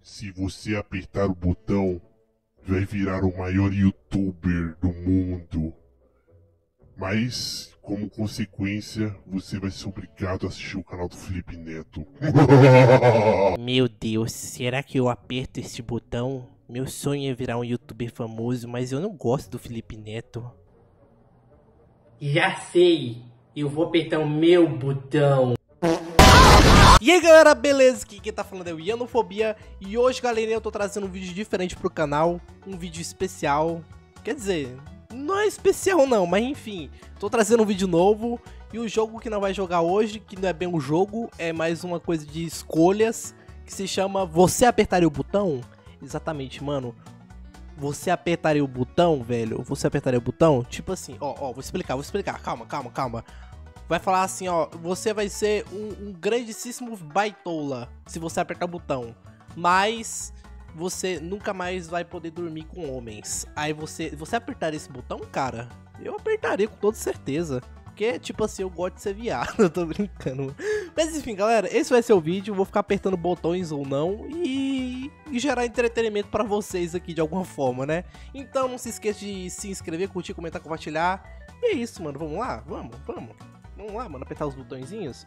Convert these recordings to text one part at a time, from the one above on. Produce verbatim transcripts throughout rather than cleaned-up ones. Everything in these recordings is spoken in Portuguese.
se você apertar o botão, vai virar o maior youtuber do mundo. Mas, como consequência, você vai ser obrigado a assistir o canal do Felipe Neto. Meu Deus, será que eu aperto este botão? Meu sonho é virar um youtuber famoso, mas eu não gosto do Felipe Neto. Já sei, eu vou apertar o meu botão. E aí galera, beleza? Aqui quem tá falando é o Ianofobia. E hoje, galerinha, eu tô trazendo um vídeo diferente pro canal. Um vídeo especial. Quer dizer, não é especial não, mas enfim. Tô trazendo um vídeo novo. E o jogo que não vai jogar hoje, que não é bem um jogo, é mais uma coisa de escolhas, que se chama Você Apertaria o Botão? Exatamente, mano. Você apertaria o botão, velho? Você apertaria o botão? Tipo assim, ó, ó, vou explicar, vou explicar. Calma, calma, calma. Vai falar assim, ó, você vai ser um, um grandíssimo baitola se você apertar o botão. Mas você nunca mais vai poder dormir com homens. Aí você, você apertaria esse botão, cara? Eu apertaria com toda certeza. Porque, tipo assim, eu gosto de ser viado, eu tô brincando. Mas enfim, galera, esse vai ser o vídeo. Vou ficar apertando botões ou não e, e gerar entretenimento pra vocês aqui de alguma forma, né? Então não se esqueça de se inscrever, curtir, comentar, compartilhar. E é isso, mano, vamos lá? Vamos, vamos. Vamos lá, mano, apertar os botõezinhos.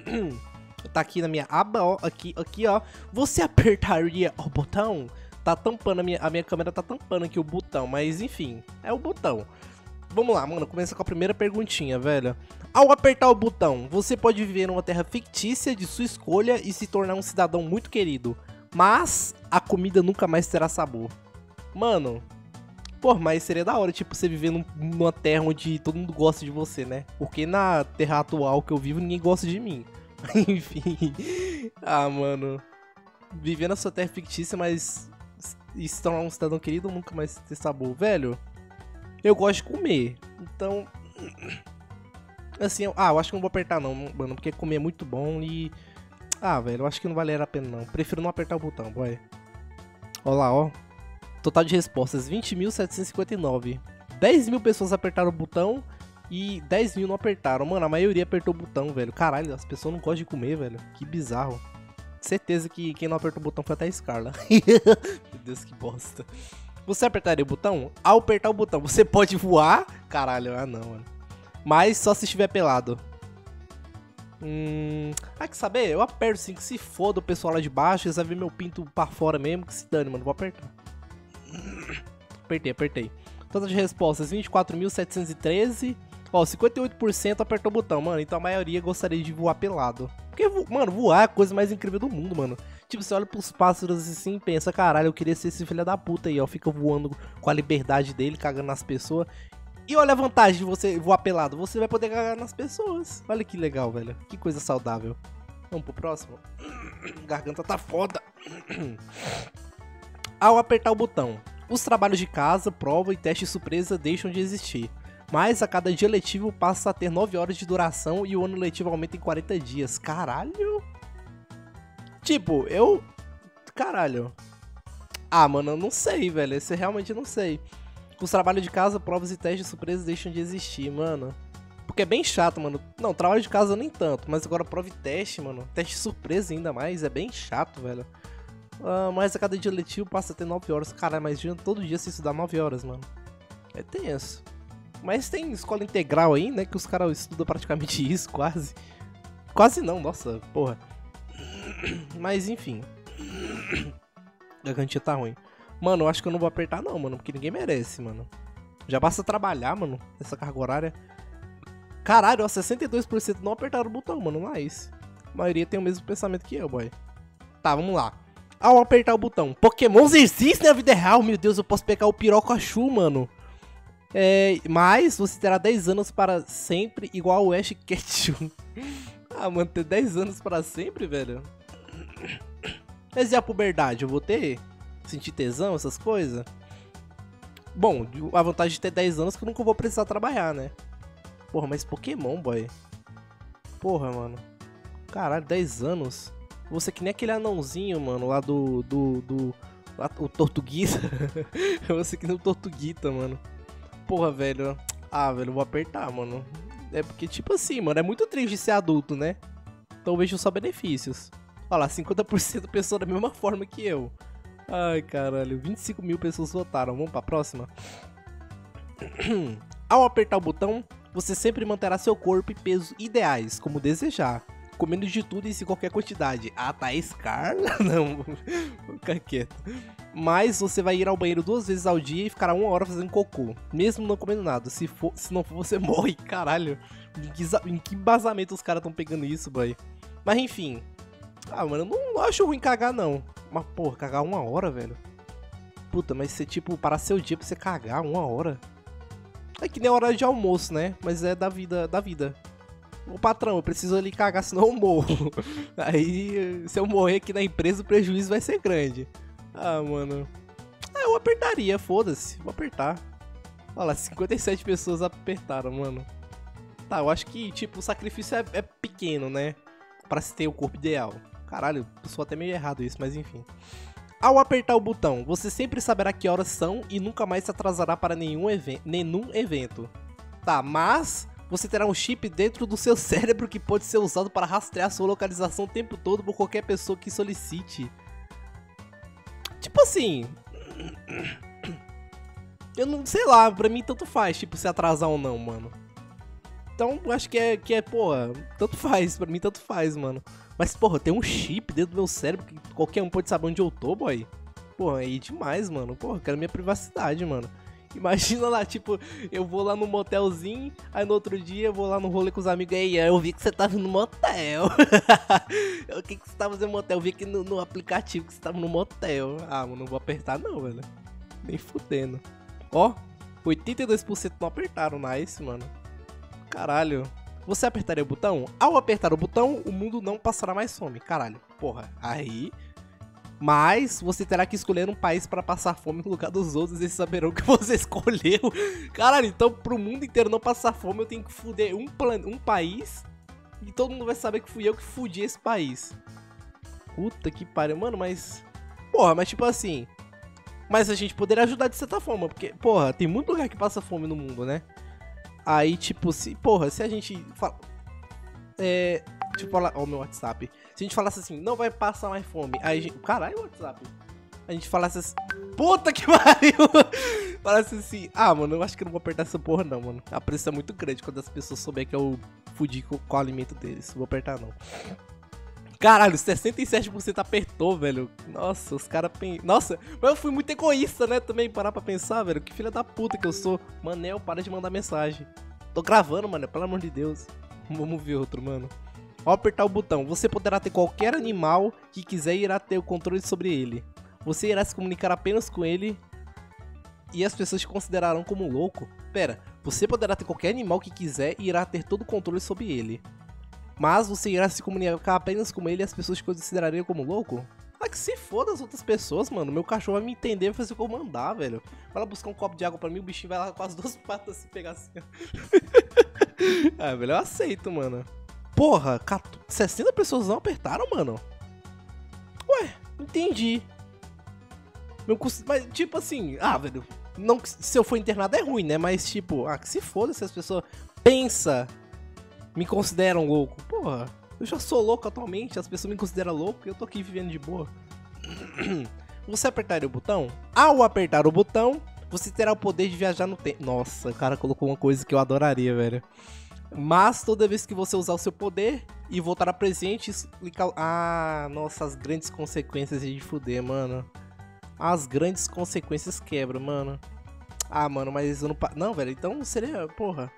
Tá aqui na minha aba, ó, aqui, aqui, ó. Você apertaria o botão? Tá tampando, a minha, a minha câmera tá tampando aqui o botão, mas enfim, é o botão. Vamos lá, mano, começa com a primeira perguntinha, velho. Ao apertar o botão, você pode viver numa terra fictícia de sua escolha e se tornar um cidadão muito querido, mas a comida nunca mais terá sabor. Mano, pô, mas seria da hora, tipo, você viver num, numa terra onde todo mundo gosta de você, né? Porque na terra atual que eu vivo, ninguém gosta de mim. Enfim. Ah, mano. Viver na sua terra fictícia, mas e se tornar um cidadão querido nunca mais ter sabor. Velho, eu gosto de comer. Então, assim, eu, ah, eu acho que não vou apertar não, mano. Porque comer é muito bom e... Ah, velho, eu acho que não vale a pena não. Prefiro não apertar o botão, boy. Ó lá, ó. Total de respostas, vinte mil setecentos e cinquenta e nove. dez mil pessoas apertaram o botão e dez mil não apertaram. Mano, a maioria apertou o botão, velho. Caralho, as pessoas não gostam de comer, velho. Que bizarro. Certeza que quem não apertou o botão foi até a Scarla. Meu Deus, que bosta. Você apertaria o botão? Ao apertar o botão, você pode voar? Caralho, ah não, mano. Mas só se estiver pelado. Hum... Ah, que saber? Eu aperto sim, que se foda o pessoal lá de baixo. Eles vão ver meu pinto pra fora mesmo, que se dane, mano. Vou apertar. Apertei, apertei. Total de respostas, vinte e quatro mil setecentos e treze. Ó, cinquenta e oito por cento apertou o botão, mano. Então a maioria gostaria de voar pelado. Porque, mano, voar é a coisa mais incrível do mundo, mano. Tipo, você olha pros pássaros assim e pensa, caralho, eu queria ser esse filho da puta aí, ó. Fica voando com a liberdade dele, cagando nas pessoas. E olha a vantagem de você voar pelado. Você vai poder cagar nas pessoas. Olha que legal, velho. Que coisa saudável. Vamos pro próximo? Garganta tá foda. Ao apertar o botão, os trabalhos de casa, prova e teste surpresa deixam de existir. Mas a cada dia letivo passa a ter nove horas de duração e o ano letivo aumenta em quarenta dias. Caralho! Tipo, eu... Caralho. Ah, mano, eu não sei, velho. Esse eu realmente não sei. Os trabalhos de casa, provas e testes surpresa deixam de existir, mano. Porque é bem chato, mano. Não, trabalho de casa nem tanto. Mas agora prova e teste, mano. Teste surpresa ainda mais. É bem chato, velho. Uh, mas a cada dia letivo passa a ter nove horas. Caralho, mas todo dia se estudar nove horas, mano. É tenso. Mas tem escola integral aí, né? Que os caras estudam praticamente isso, quase. Quase não, nossa, porra. Mas enfim. A gargantinha tá ruim. Mano, eu acho que eu não vou apertar não, mano. Porque ninguém merece, mano. Já basta trabalhar, mano. Essa carga horária. Caralho, ó, sessenta e dois por cento não apertaram o botão, mano. Mas a maioria tem o mesmo pensamento que eu, boy. Tá, vamos lá. Ao apertar o botão, Pokémons existem na vida real? Meu Deus, eu posso pegar o Pirocachu, mano. É, mas você terá dez anos para sempre, igual o Ash Ketchum. Ah, mano, ter dez anos para sempre, velho. Mas e a puberdade? Eu vou ter? Sentir tesão, essas coisas? Bom, a vantagem de ter dez anos é que eu nunca vou precisar trabalhar, né? Porra, mas Pokémon, boy. Porra, mano. Caralho, dez anos. Você que nem aquele anãozinho, mano, lá do... do, do lá, o Tortuguita. Você que nem o Tortuguita, mano. Porra, velho. Ah, velho, eu vou apertar, mano. É porque, tipo assim, mano, é muito triste ser adulto, né? Então eu vejo só benefícios. Olha lá, cinquenta por cento pessoa da mesma forma que eu. Ai, caralho, vinte e cinco mil pessoas votaram. Vamos pra próxima? Ao apertar o botão, você sempre manterá seu corpo e peso ideais, como desejar. Comendo de tudo e em qualquer quantidade. Ah, tá, Scar? Não, vou ficar quieto. Mas você vai ir ao banheiro duas vezes ao dia e ficará uma hora fazendo cocô. Mesmo não comendo nada. Se, for, se não for, você morre. Caralho. Em que, em que embasamento os caras estão pegando isso, boy? Mas enfim. Ah, mano, eu não, não acho ruim cagar, não. Mas, porra, cagar uma hora, velho. Puta, mas você, tipo, parar seu dia pra você cagar uma hora. É que nem hora de almoço, né? Mas é da vida, da vida. Ô patrão, eu preciso ali cagar, senão eu morro. Aí, se eu morrer aqui na empresa, o prejuízo vai ser grande. Ah, mano. Ah, eu apertaria, foda-se. Vou apertar. Olha lá, cinquenta e sete pessoas apertaram, mano. Tá, eu acho que, tipo, o sacrifício é, é pequeno, né? Pra se ter o corpo ideal. Caralho, sou até meio errado isso, mas enfim. Ao apertar o botão, você sempre saberá que horas são e nunca mais se atrasará para nenhum, even nenhum evento. Tá, mas você terá um chip dentro do seu cérebro que pode ser usado para rastrear sua localização o tempo todo por qualquer pessoa que solicite. Tipo assim... Eu não sei lá, pra mim tanto faz, tipo, se atrasar ou não, mano. Então, eu acho que é, que é, porra, tanto faz, pra mim tanto faz, mano. Mas, porra, tem um chip dentro do meu cérebro que qualquer um pode saber onde eu tô, boy. Porra, aí demais, mano. Porra, eu quero minha privacidade, mano. Imagina lá, tipo, eu vou lá no motelzinho, aí no outro dia eu vou lá no rolê com os amigos. Ei, eu vi que você tava no motel. O que que você tava fazendo no motel? Eu vi aqui no, no aplicativo que você tava no motel. Ah, mano, não vou apertar não, velho. Nem fudendo. Ó, oitenta e dois por cento não apertaram, nice, mano. Caralho. Você apertaria o botão? Ao apertar o botão, o mundo não passará mais fome. Caralho, porra, aí... Mas você terá que escolher um país para passar fome no lugar dos outros e eles saberão que você escolheu. Caralho, então pro mundo inteiro não passar fome eu tenho que fuder um, plan... um país e todo mundo vai saber que fui eu que fudi esse país. Puta que pariu, mano, mas... Porra, mas tipo assim... Mas a gente poderia ajudar de certa forma, porque, porra, tem muito lugar que passa fome no mundo, né? Aí, tipo, se... Porra, se a gente... Fala... É... Tipo, falar... Ó, meu WhatsApp... Se a gente falasse assim, não vai passar mais fome. Aí a gente... Caralho, WhatsApp. A gente falasse assim... Puta que pariu! Falasse assim... Ah, mano, eu acho que eu não vou apertar essa porra não, mano. A pressão é muito grande quando as pessoas souberem que eu fudi com, com o alimento deles. Não vou apertar não. Caralho, sessenta e sete por cento apertou, velho. Nossa, os caras... Pen... Nossa, mas eu fui muito egoísta, né? Também parar pra pensar, velho. Que filha da puta que eu sou. Manel, para de mandar mensagem. Tô gravando, mano. Pelo amor de Deus. Vamos ver outro, mano. Ao apertar o botão, você poderá ter qualquer animal que quiser e irá ter o controle sobre ele. Você irá se comunicar apenas com ele e as pessoas te considerarão como louco. Pera, você poderá ter qualquer animal que quiser e irá ter todo o controle sobre ele. Mas você irá se comunicar apenas com ele e as pessoas te considerariam como louco? Ah, que se foda as outras pessoas, mano. Meu cachorro vai me entender e fazer o que eu mandar, velho. Vai lá buscar um copo de água pra mim, o bichinho vai lá com as duas patas se pegar assim. Ah, velho, eu aceito, mano. Porra, sessenta pessoas não apertaram, mano? Ué, entendi. Meu custo... Mas, tipo assim... Ah, velho... Não, se eu for internado é ruim, né? Mas, tipo... Ah, que se foda se as pessoas... Pensa... Me consideram louco. Porra... Eu já sou louco atualmente. As pessoas me consideram louco e eu tô aqui vivendo de boa. Você apertaria o botão? Ao apertar o botão... Você terá o poder de viajar no tempo. Nossa, o cara colocou uma coisa que eu adoraria, velho. Mas toda vez que você usar o seu poder e voltar a presente, explica... Ah, nossa, as grandes consequências de fuder, mano. As grandes consequências quebram, mano. Ah, mano, mas eu não... Não, velho, então seria... Porra.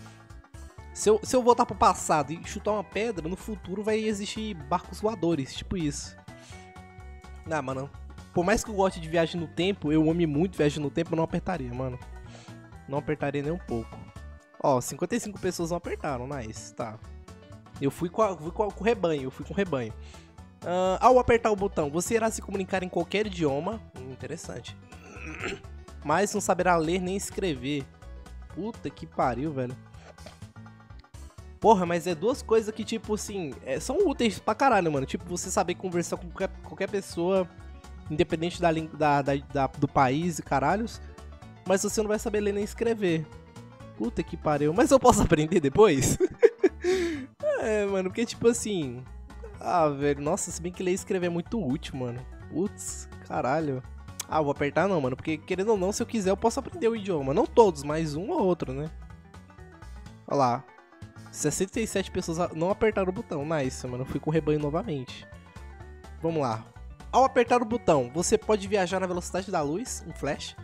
Se eu, se eu voltar pro passado e chutar uma pedra, no futuro vai existir barcos voadores, tipo isso. Ah, mano. Por mais que eu goste de viagem no tempo, eu ame muito viagem no tempo, eu não apertaria, mano. Não apertaria nem um pouco. Ó, cinquenta e cinco pessoas não apertaram, nice, tá. Eu fui com, a, fui com, a, com o rebanho, eu fui com o rebanho. Uh, ao apertar o botão, você irá se comunicar em qualquer idioma. Hum, interessante. Mas não saberá ler nem escrever. Puta que pariu, velho. Porra, mas é duas coisas que, tipo assim, é, são úteis pra caralho, mano. Tipo, você saber conversar com qualquer, qualquer pessoa, independente da, da, da, da, do país e caralhos. Mas você não vai saber ler nem escrever. Puta que pariu. Mas eu posso aprender depois? É, mano, porque tipo assim... Ah, velho, nossa, se bem que ler e escrever é muito útil, mano. Putz, caralho. Ah, vou apertar não, mano, porque querendo ou não, se eu quiser eu posso aprender o idioma. Não todos, mas um ou outro, né? Olha lá. sessenta e sete pessoas não apertaram o botão. Nice, mano, eu fui com o rebanho novamente. Vamos lá. Ao apertar o botão, você pode viajar na velocidade da luz, um flash.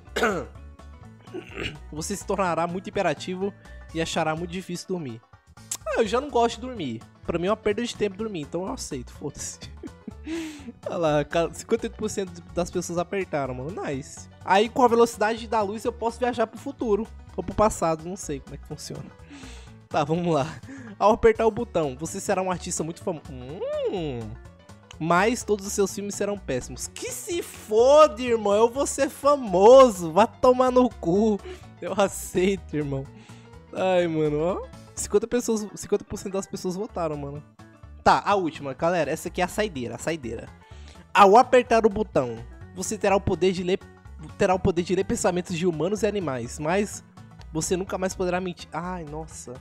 Você se tornará muito hiperativo e achará muito difícil dormir. Ah, eu já não gosto de dormir. Pra mim é uma perda de tempo dormir, então eu aceito, foda-se. Olha lá, cinquenta e oito por cento das pessoas apertaram, mano. Nice. Aí com a velocidade da luz eu posso viajar pro futuro. Ou pro passado, não sei como é que funciona. Tá, vamos lá. Ao apertar o botão, você será um artista muito famoso. Hum, mas todos os seus filmes serão péssimos. Que se foda, irmão. Eu vou ser famoso. Vai tomar no cu. Eu aceito, irmão. Ai, mano, ó. cinquenta pessoas, cinquenta por cento das pessoas votaram, mano. Tá, a última, galera. Essa aqui é a saideira, a saideira. Ao apertar o botão, você terá o poder de ler, terá o poder de ler pensamentos de humanos e animais, mas você nunca mais poderá mentir. Ai, nossa.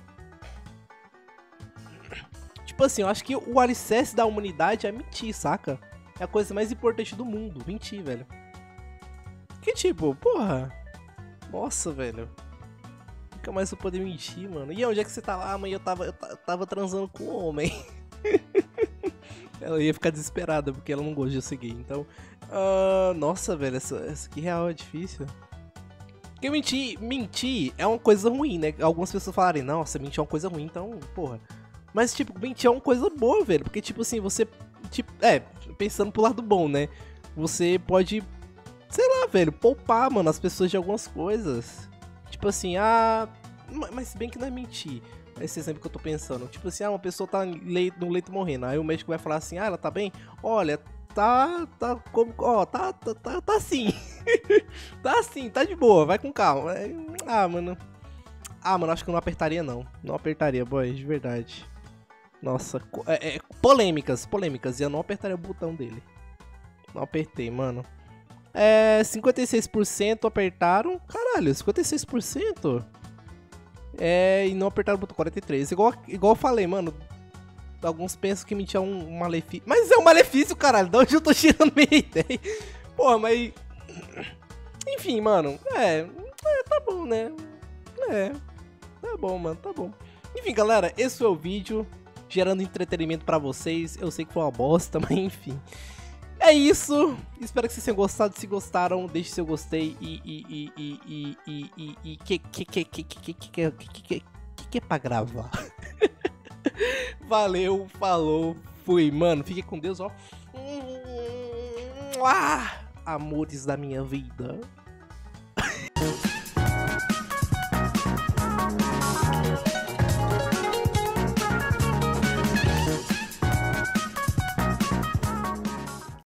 Tipo assim, eu acho que o alicerce da humanidade é mentir, saca? É a coisa mais importante do mundo, mentir, velho. Que tipo, porra. Nossa, velho. Nunca mais eu poder mentir, mano. E onde é que você tá lá? Amanhã eu tava, eu tava transando com um homem. Ela ia ficar desesperada porque ela não gosta de eu seguir. Então, uh, nossa, velho, essa, essa aqui real é difícil. Porque mentir, mentir é uma coisa ruim, né? Algumas pessoas falarem, nossa, mentir é uma coisa ruim, então, porra. Mas, tipo, mentir é uma coisa boa, velho. Porque, tipo assim, você, tipo, é, pensando pro lado bom, né? Você pode, sei lá, velho, poupar, mano, as pessoas de algumas coisas. Tipo assim, ah, mas se bem que não é mentir. Esse exemplo que eu tô pensando. Tipo assim, ah, uma pessoa tá no leito morrendo. Aí o médico vai falar assim, ah, ela tá bem? Olha, tá, tá, como, ó, tá, tá, tá, tá assim. Tá assim, tá de boa, vai com calma. Ah, mano. Ah, mano, acho que eu não apertaria não. Não apertaria, boy, de verdade. Nossa, é, é, polêmicas, polêmicas. E eu não apertaria o botão dele. Não apertei, mano. É, cinquenta e seis por cento apertaram. Caralho, cinquenta e seis por cento? É, e não apertaram o botão quarenta e três. Igual, igual eu falei, mano. Alguns pensam que mentir é um, um malefício. Mas é um malefício, caralho. De onde eu tô tirando minha ideia? Porra, mas... Enfim, mano. É, é, tá bom, né? É, tá bom, mano, tá bom. Enfim, galera, esse foi o vídeo. Gerando entretenimento pra vocês. Eu sei que foi uma bosta, mas enfim. É isso. Espero que vocês tenham gostado. Se gostaram, deixe seu gostei. E... E... E... E... E... E... E... E... Que... Que... Que... Que... Que... Que... Que... Que... Que é pra gravar? Valeu, falou, fui, mano. Fique com Deus, ó. Amores da minha vida.